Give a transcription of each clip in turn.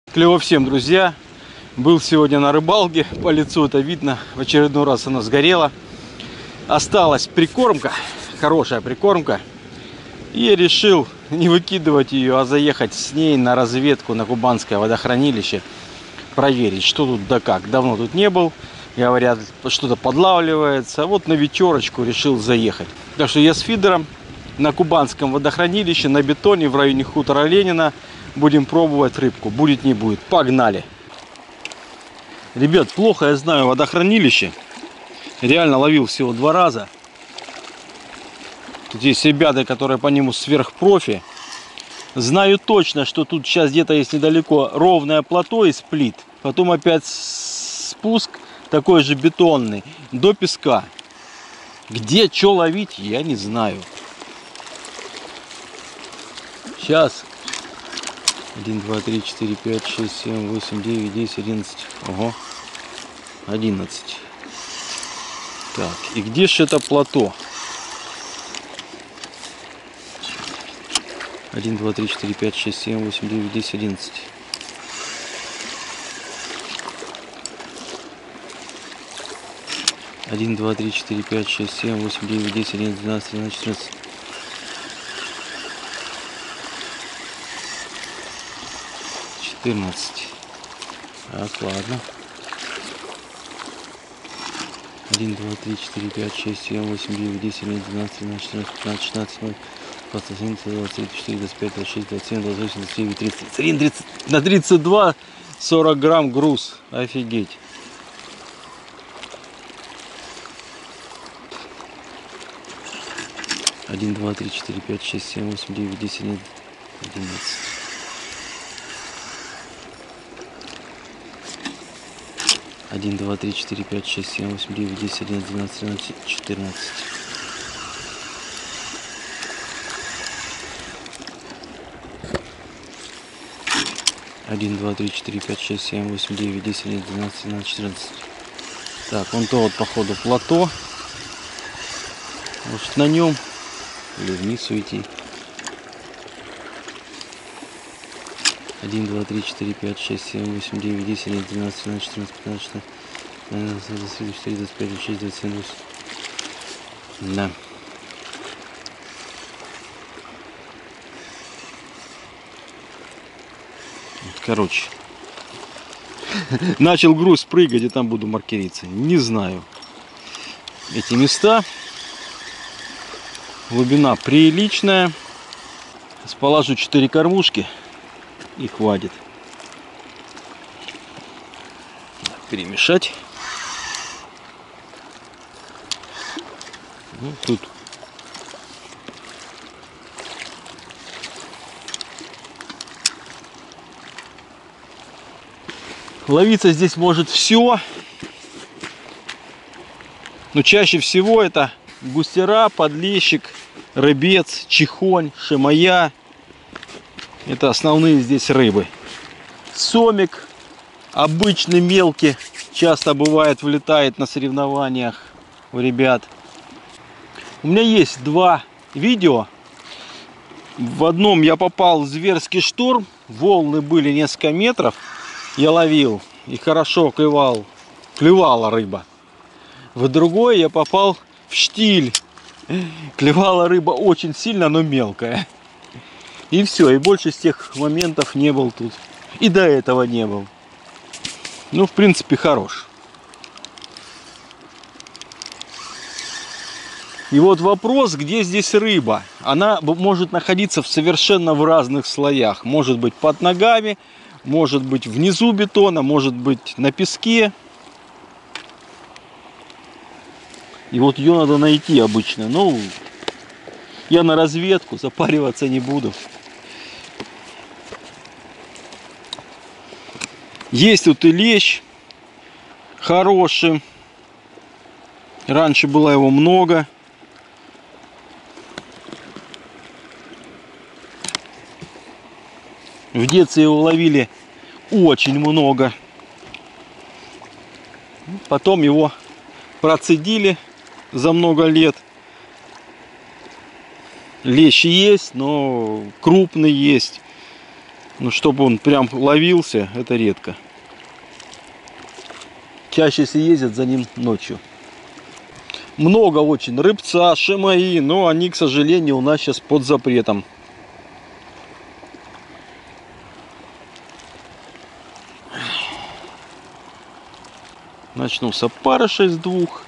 Клево всем, друзья. Был сегодня на рыбалке. По лицу это видно. В очередной раз она сгорела. Осталась прикормка. Хорошая прикормка. И я решил не выкидывать ее, а заехать с ней на разведку на Кубанское водохранилище. Проверить, что тут да как. Давно тут не был. Говорят, что-то подлавливается. Вот на вечерочку решил заехать. Так что я с фидером на Кубанском водохранилище, на бетоне в районе хутора Ленина. Будем пробовать рыбку. Будет, не будет. Погнали. Ребят, плохо я знаю водохранилище. Реально ловил всего 2 раза. Тут есть ребята, которые по нему сверхпрофи. Знаю точно, что тут сейчас где-то есть недалеко ровное плато и сплит. Потом опять спуск такой же бетонный до песка. Где что ловить, я не знаю. Сейчас. 1, 2, 3, 4, 5, 6, 7, 8, 9, 10, 11. Ого. 11. Так, и где же это плато? 1, 2, 3, 4, 5, 6, 7, 8, 9, 10, 11. Один, два, три, четыре, пять, шесть, семь, восемь, девять, 10, 11, 12, 13, 14. 14. Так, ладно. 1, 2, 3, 4, 5, 6, 7, 8, 9, 10, 11, 12, 13, 14, 15, 16, 0, 27, 23, 24, 25, 26, 27, 28, 29, 30. 30. На 32 40 грамм груз. Офигеть. Один, два, три, четыре, пять, шесть, семь, восемь, девять, 10, 11. 1, 2, 3, 4, 5, 6, 7, 8, 9, 10, 11, 12, 13, 14. 1, 2, 3, 4, 5, 6, 7, 8, 9, 10, 11, 12, 13, 14. Так, вон то вот походу плато. Может на нем или вниз уйти. 1, 2, 3, 4, 5, 6, 7, 8, 9, 10, 11, 12, 13, 14, 15, 16, 17, 24, 25, 26, 27, 28. Да. Короче. Начал груз прыгать, и там буду маркериться. Не знаю. Эти места. Глубина приличная. Положу 4 кормушки. И хватит. Перемешать. Ну, тут ловиться здесь может все. Но чаще всего это густера, подлещик, рыбец, чихонь, шимая. Это основные здесь рыбы. Сомик обычный мелкий часто бывает влетает на соревнованиях у ребят. У меня есть 2 видео. В одном я попал в зверский шторм. Волны были несколько метров. Я ловил и хорошо клевала рыба. В другой я попал в штиль. Клевала рыба очень сильно, но мелкая. И все, и больше с тех моментов не был тут. И до этого не был. Ну, в принципе, хорош. И вот вопрос, где здесь рыба. Она может находиться совершенно в разных слоях. Может быть под ногами, может быть внизу бетона, может быть на песке. И вот ее надо найти обычно. Ну, я на разведку, запариваться не буду. Есть тут и лещ хороший. Раньше было его много. В детстве его ловили очень много. Потом его процедили за много лет. Лещ есть, но крупный есть. Но чтобы он прям ловился, это редко. Чаще если ездят за ним ночью. Много очень рыбца, шимаи, но они, к сожалению, у нас сейчас под запретом. Начну с опарыша из двух.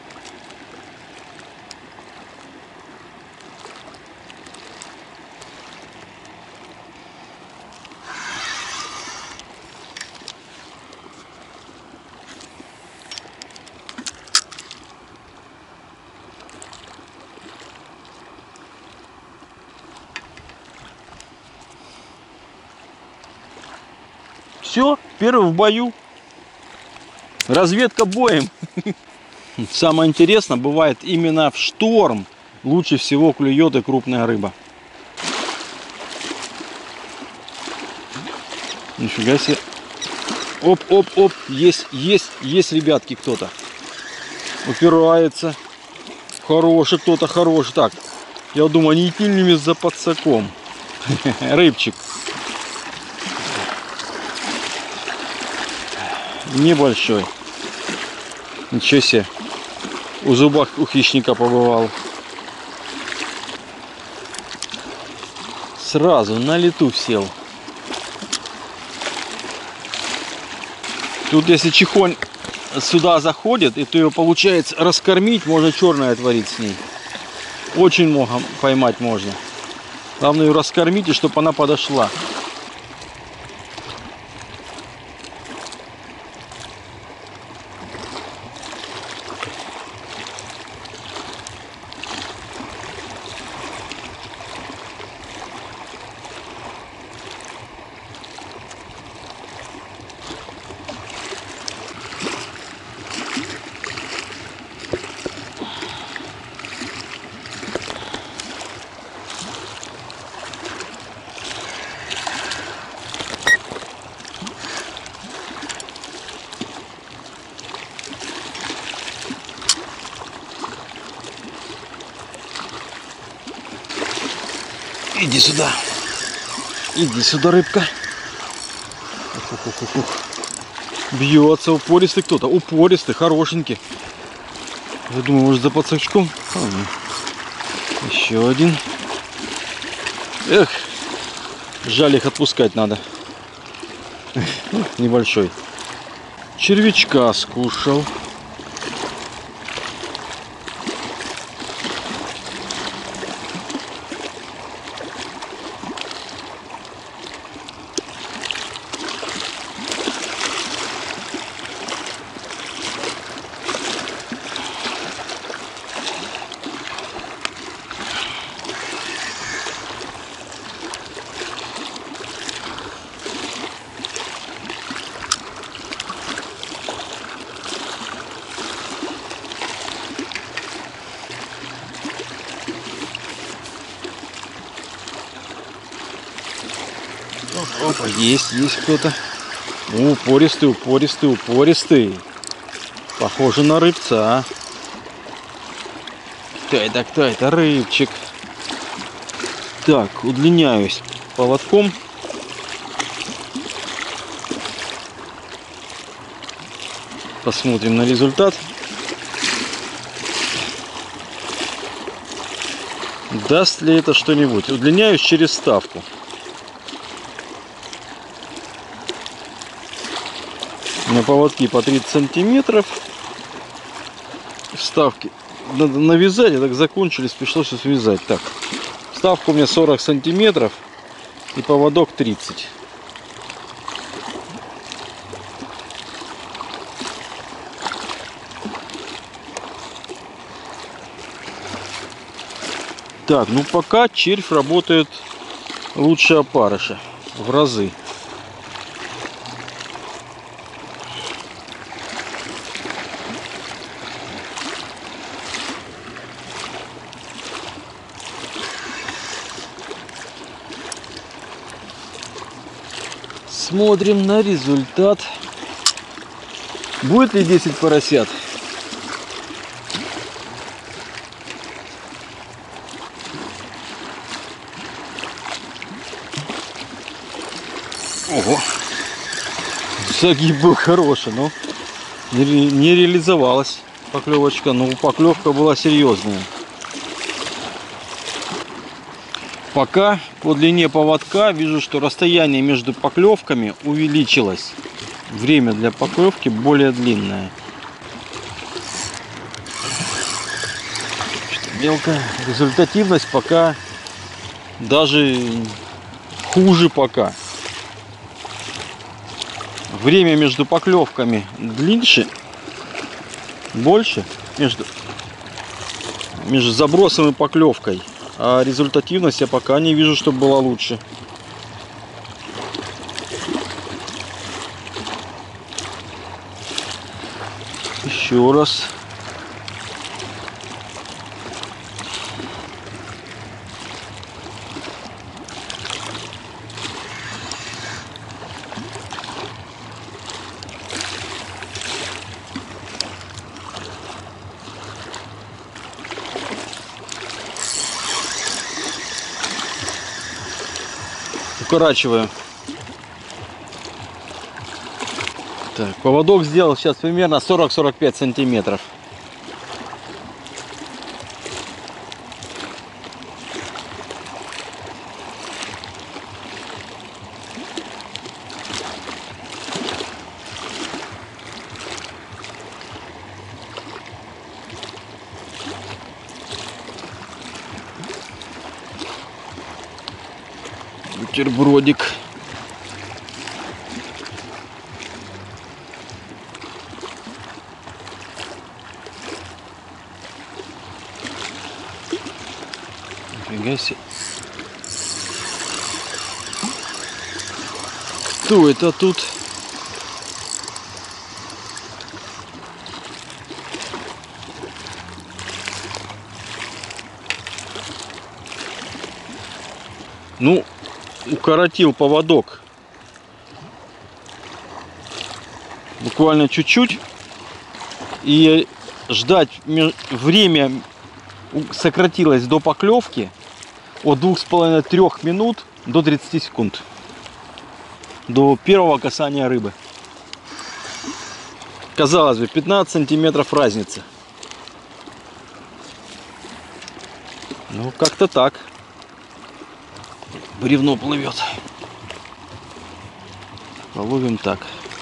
Все, первый в бою. Разведка боем. Самое интересное, бывает именно в шторм лучше всего клюет и крупная рыба. Нифига себе. Оп, оп, оп. Есть, ребятки, кто-то. Упирается. Хороший кто-то, хороший. Так, я думаю, не идти ли за подсаком. Рыбчик. Небольшой. Ничего себе. У зубах у хищника побывал. Сразу на лету сел. Тут если чехонь сюда заходит, и то ее получается раскормить, можно черное творить с ней. Очень много поймать можно. Главное ее раскормить, и чтобы она подошла. Иди сюда. Иди сюда, рыбка. Бьется упористый кто-то. Упористый, хорошенький. Я думаю, может за подсачком. Еще один. Эх, жаль, их отпускать надо. Небольшой. Червячка скушал. Опа, есть кто-то. Упористый, упористый, упористый. Похоже на рыбца. Кто это рыбчик. Так, удлиняюсь поводком. Посмотрим на результат. Даст ли это что-нибудь? Удлиняюсь через вставку. На поводке по 30 сантиметров. Вставки надо навязать, а так закончились, пришлось связать. Так, вставка у меня 40 сантиметров и поводок 30. Так, ну пока червь работает лучше опарыша в разы. Смотрим на результат. Будет ли 10 поросят? Загиб был хороший, но не реализовалась поклевочка. Но поклевка была серьезная. Пока по длине поводка вижу, что расстояние между поклевками увеличилось. Время для поклевки более длинное. Мелкая результативность пока даже хуже пока. Время между поклевками длиннее, больше между забросом и поклевкой. А результативность я пока не вижу, чтобы была лучше. Еще раз. Укорачиваю. Так, поводок сделал сейчас примерно 40-45 сантиметров. Бутербродик. Нифига себе. Кто это тут? Ну, укоротил поводок буквально чуть-чуть, и ждать время сократилось до поклевки от 2,5-3 минут до 30 секунд до первого касания рыбы. Казалось бы, 15 сантиметров разницы. Ну, как-то так. Бревно плывет. Половим так.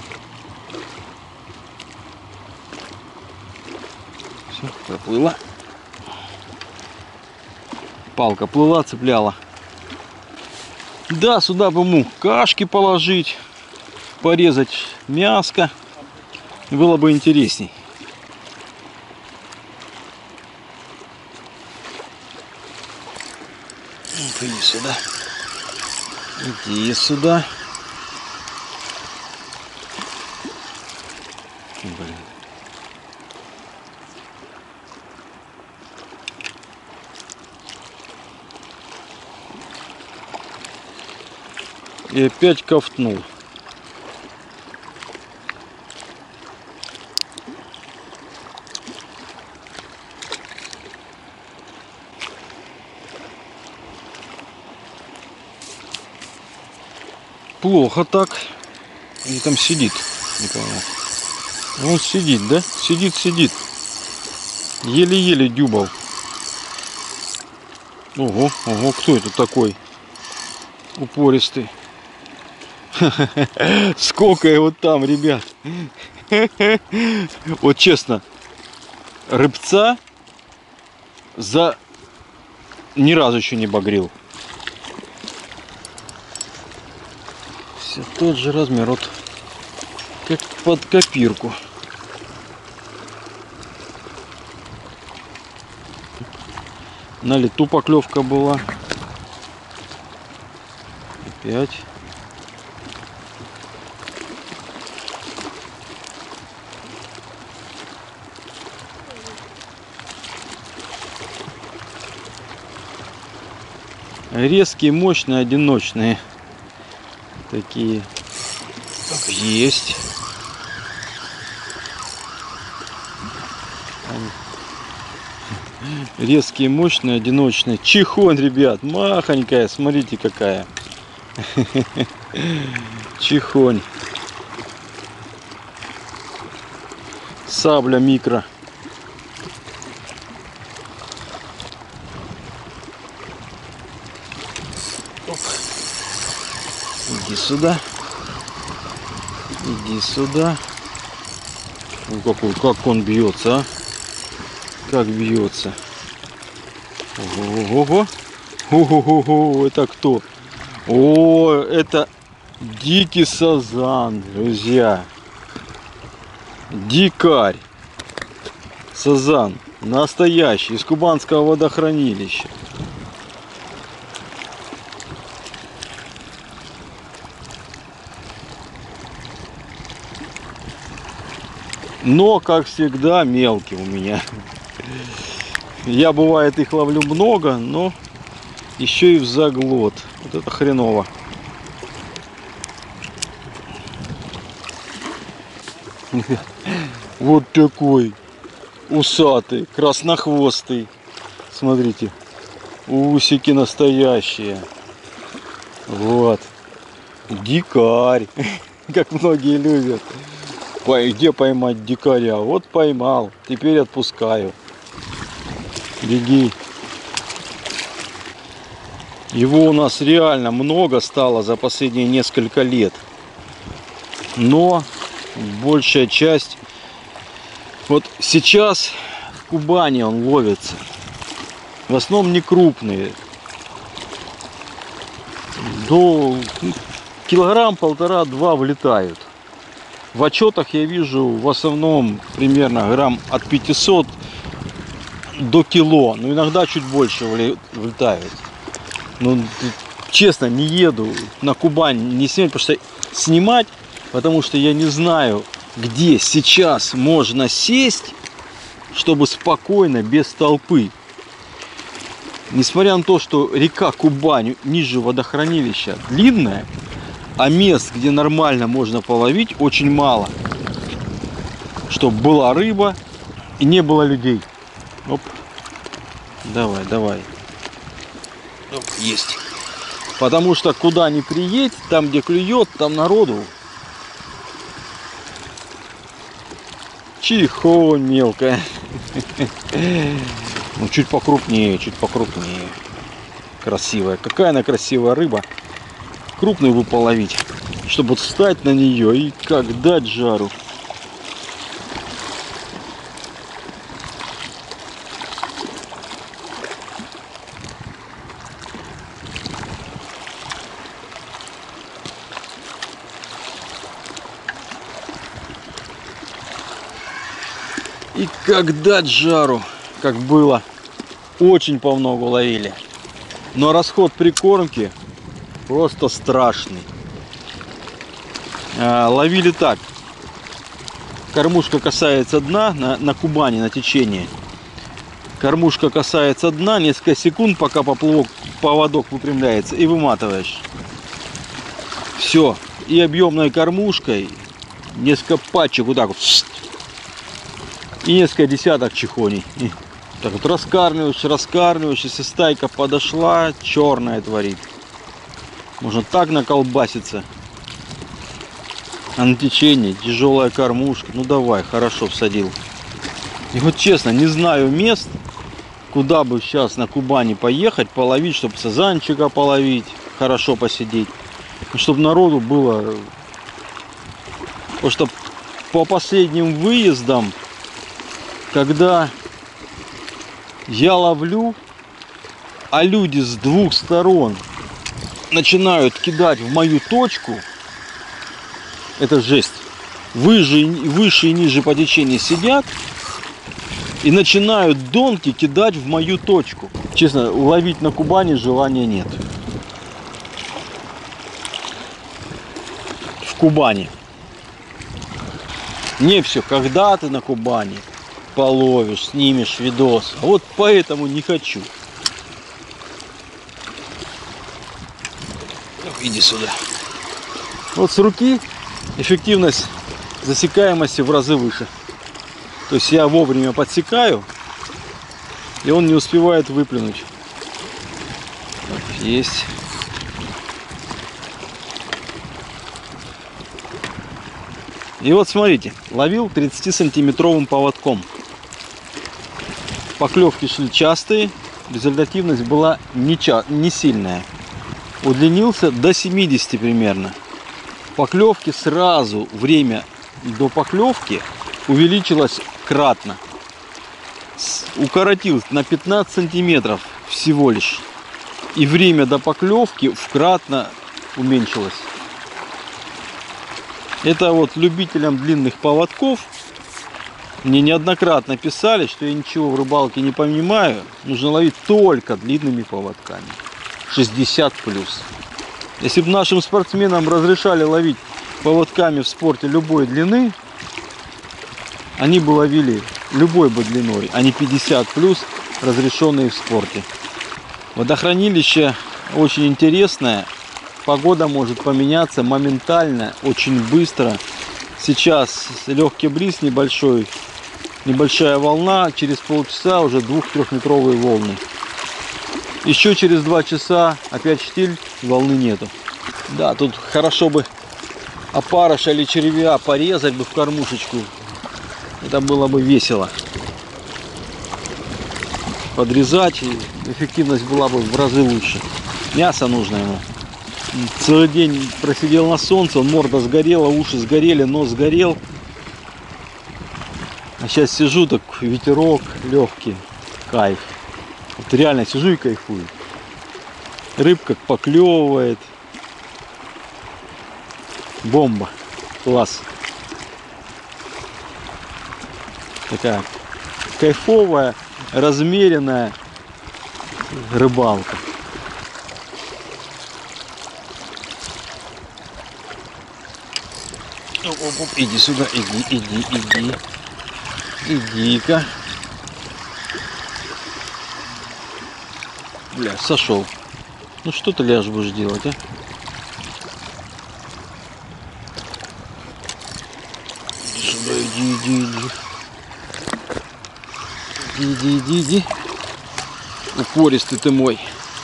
Все, проплыла. Палка плыла, цепляла. Да, сюда бы ему кашки положить, порезать мяско. Было бы интересней. Иди сюда. Иди сюда. Блин. И опять ковтнул. Плохо так. И там сидит. Не пойму. Он сидит, да? Сидит. Еле-еле дюбал. Ого, кто это такой? Упористый. Сколько его там, ребят. Вот честно, рыбца ни разу еще не багрил. Все тот же размер, вот как под копирку. На лету поклевка была. Опять. Резкие, мощные, одиночные. Такие. Есть. Резкие, мощные, одиночные. Чихонь, ребят, махонькая, смотрите какая. Чихонь. Сабля микро. Оп. Иди сюда. Иди сюда. Ну, как он бьется, а? Как бьется. Ого-го. Ого-го. Это кто? О, это дикий сазан, друзья. Дикарь. Сазан. Настоящий. Из Кубанского водохранилища. Но, как всегда, мелкий у меня. Я, бывает, их ловлю много, но еще и в заглот. Вот это хреново. Вот такой усатый, краснохвостый. Смотрите, усики настоящие. Вот. Дикарь, как многие любят. Где поймать дикаря? Вот поймал. Теперь отпускаю. Беги. Его у нас реально много стало за последние несколько лет. Но большая часть... Вот сейчас в Кубани он ловится. В основном не крупные. До килограмм, полтора-два влетают. В отчетах я вижу в основном примерно грамм от 500 до кило. Но иногда чуть больше влетают. Ну, честно, не еду на Кубань не снимать, потому что я не знаю, где сейчас можно сесть, чтобы спокойно, без толпы. Несмотря на то, что река Кубань ниже водохранилища длинная, а мест, где нормально можно половить, очень мало. Чтобы была рыба и не было людей. Оп. Давай, давай. Оп, есть. Потому что куда ни приедь, там где клюет, там народу. Чихонь мелкая. Ну, чуть покрупнее, чуть покрупнее. Красивая. Какая она красивая рыба. Крупную бы половить, чтобы встать на нее и как дать жару. И как дать жару, как было. Очень помногу ловили. Но расход прикормки просто страшный. Ловили так. Кормушка касается дна на Кубани, на течении. Кормушка касается дна, несколько секунд, пока поводок выпрямляется, и выматываешь. Все. И объемной кормушкой несколько пачек вот так вот. И несколько десяток чихоней. И так вот раскармливаешь, если стайка подошла, черная творит. Можно так наколбаситься. А на течение тяжелая кормушка. Ну давай, хорошо всадил. И вот честно, не знаю мест, куда бы сейчас на Кубани поехать, половить, чтобы сазанчика половить, хорошо посидеть. Чтобы народу было. Потому что по последним выездам, когда я ловлю, а люди с двух сторон начинают кидать в мою точку, это жесть. Выше и ниже по течению сидят и начинают донки кидать в мою точку. Честно, ловить на Кубани желания нет. В Кубани. Не все, когда ты на Кубани половишь, снимешь видос. А вот поэтому не хочу. Иди сюда. Вот с руки эффективность засекаемости в разы выше. То есть я вовремя подсекаю, и он не успевает выплюнуть. Есть. И вот смотрите, ловил 30-сантиметровым поводком. Поклевки шли частые, результативность была не сильная. Удлинился до 70 примерно. Поклевки сразу, время до поклевки увеличилось кратно. Укоротилось на 15 сантиметров всего лишь. И время до поклевки вкратно уменьшилось. Это вот любителям длинных поводков. Мне неоднократно писали, что я ничего в рыбалке не понимаю. Нужно ловить только длинными поводками. 60+. Если бы нашим спортсменам разрешали ловить поводками в спорте любой длины, они бы ловили любой бы длиной, а не 50+, разрешенные в спорте. Водохранилище очень интересное. Погода может поменяться моментально, очень быстро. Сейчас легкий бриз небольшой, небольшая волна, через полчаса уже 2-3-метровые волны. Еще через 2 часа опять штиль, волны нету. Да, тут хорошо бы опарыша или червя порезать бы в кормушечку. Это было бы весело. Подрезать, и эффективность была бы в разы лучше. Мясо нужно ему. Целый день просидел на солнце, морда сгорела, уши сгорели, нос сгорел. А сейчас сижу, так ветерок легкий, кайф. Вот реально сижу и кайфую. Рыбка поклевывает. Бомба. Класс. Такая кайфовая, размеренная рыбалка. Оп, иди сюда, иди. Иди-ка. Бля, сошел. Ну что ты ляжь будешь делать, а? Иди сюда, иди. Упористый ты мой.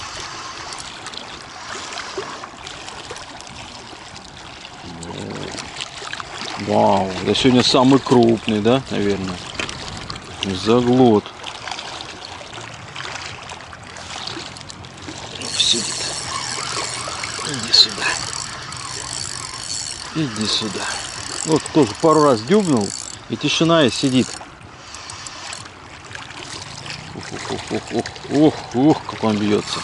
Вау, это сегодня самый крупный, да, наверное? Заглот. Сидит. Иди сюда. Вот тоже пару раз дюбнул, и тишина, и сидит. Ух, как он бьется.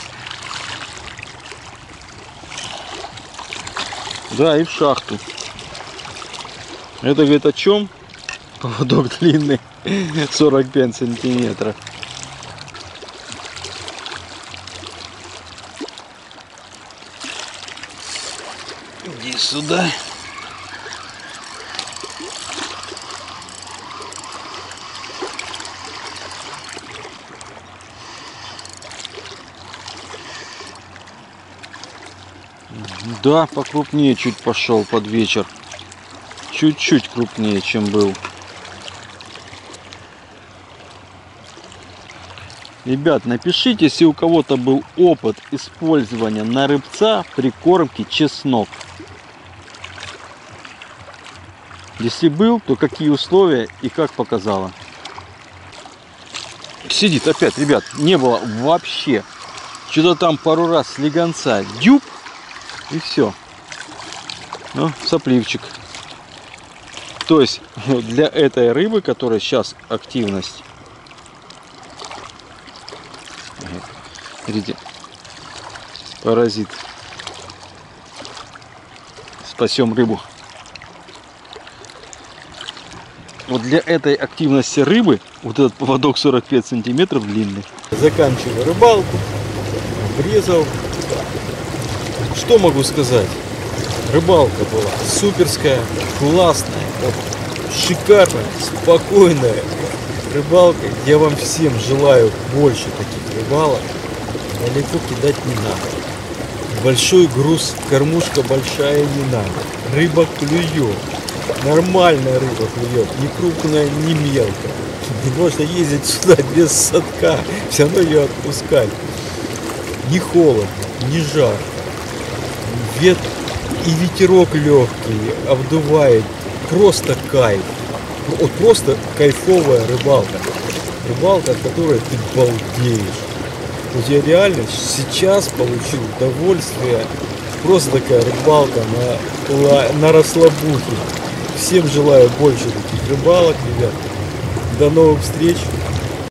Да, и в шахту. Это, говорит, о чем? Поводок длинный, 45 сантиметров. Иди сюда. Да, покрупнее чуть пошел под вечер. Чуть-чуть крупнее, чем был. Ребят, напишите, если у кого-то был опыт использования на рыбца прикормки чеснок. Если был, то какие условия и как показало. Сидит опять, ребят, не было вообще. Что-то там пару раз слегонца дюб, и все. Ну, сопливчик. То есть для этой рыбы, которая сейчас активность, смотрите, паразит. Спасем рыбу. Вот для этой активности рыбы вот этот поводок 45 сантиметров длинный. Заканчиваю рыбалку, обрезал. Что могу сказать? Рыбалка была суперская, классная, шикарная, спокойная рыбалка. Я вам всем желаю больше таких рыбалок. Далеко кидать не надо. Большой груз, кормушка большая не надо. Рыба клюет. Нормальная рыба клюет. Не крупная, не мелкая. Не можно ездить сюда без садка. Все равно ее отпускать. Не холодно, не жарко. И ветерок легкий, обдувает просто кайф. Вот просто кайфовая рыбалка. Рыбалка, от которой ты балдеешь. Вот я реально сейчас получил удовольствие. Просто такая рыбалка на расслабухе. Всем желаю больше таких рыбалок, ребят. До новых встреч.